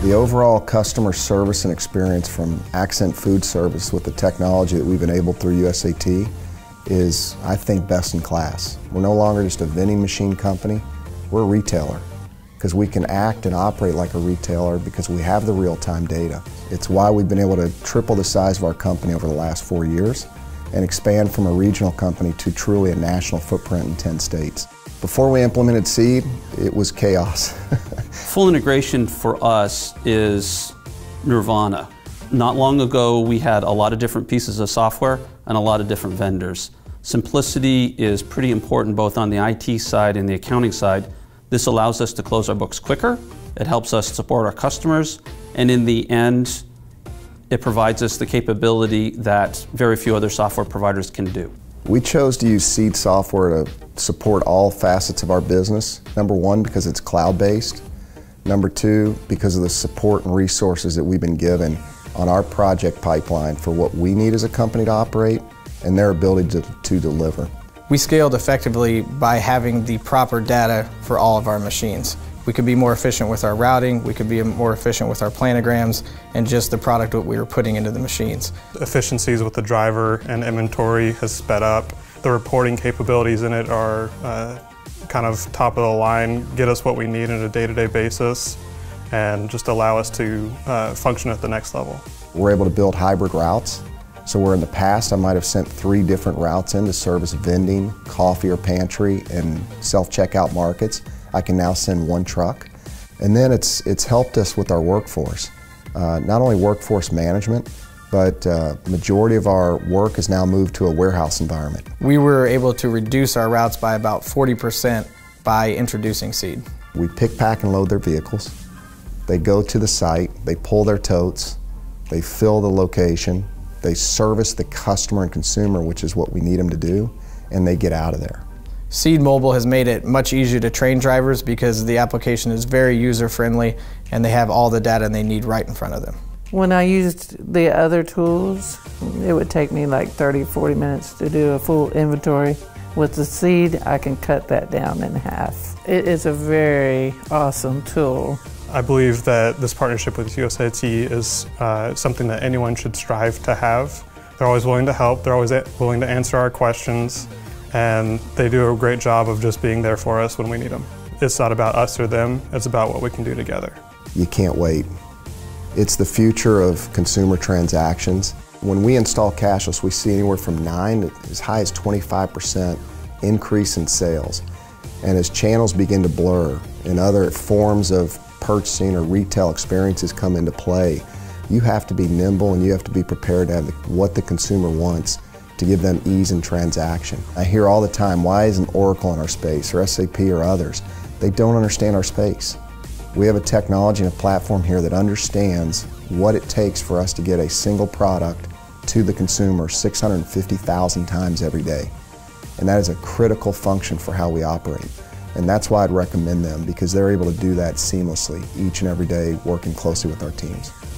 The overall customer service and experience from Accent Food Service with the technology that we've enabled through USAT is, I think, best in class. We're no longer just a vending machine company, we're a retailer, because we can act and operate like a retailer because we have the real-time data. It's why we've been able to triple the size of our company over the last 4 years and expand from a regional company to truly a national footprint in 10 states. Before we implemented Seed, it was chaos. Full integration for us is nirvana. Not long ago, we had a lot of different pieces of software and a lot of different vendors. Simplicity is pretty important both on the IT side and the accounting side. This allows us to close our books quicker, it helps us support our customers, and in the end, it provides us the capability that very few other software providers can do. We chose to use Seed software to support all facets of our business. Number one, because it's cloud-based. Number two, because of the support and resources that we've been given on our project pipeline for what we need as a company to operate and their ability to deliver. We scaled effectively by having the proper data for all of our machines. We could be more efficient with our routing, we could be more efficient with our planograms, and just the product that we were putting into the machines. Efficiencies with the driver and inventory has sped up. The reporting capabilities in it are kind of top of the line, get us what we need on a day-to-day basis, and just allow us to function at the next level. We're able to build hybrid routes. So where in the past I might have sent 3 different routes in to service vending, coffee or pantry, and self-checkout markets, I can now send 1 truck. And then it's helped us with our workforce. Not only workforce management, but majority of our work has now moved to a warehouse environment. We were able to reduce our routes by about 40% by introducing Seed. We pick, pack, and load their vehicles. They go to the site, they pull their totes, they fill the location, they service the customer and consumer, which is what we need them to do, and they get out of there. Seed Mobile has made it much easier to train drivers because the application is very user-friendly and they have all the data they need right in front of them. When I used the other tools, it would take me like 30, 40 minutes to do a full inventory. With the Seed, I can cut that down in half. It is a very awesome tool. I believe that this partnership with USAT is something that anyone should strive to have. They're always willing to help, they're always willing to answer our questions, and they do a great job of just being there for us when we need them. It's not about us or them, it's about what we can do together. You can't wait. It's the future of consumer transactions. When we install cashless, we see anywhere from 9 to as high as 25% increase in sales. And as channels begin to blur and other forms of purchasing or retail experiences come into play, you have to be nimble and you have to be prepared to have what the consumer wants to give them ease in transaction. I hear all the time, why isn't Oracle in our space or SAP or others? They don't understand our space. We have a technology and a platform here that understands what it takes for us to get a single product to the consumer 650,000 times every day. And that is a critical function for how we operate. And that's why I'd recommend them, because they're able to do that seamlessly each and every day, working closely with our teams.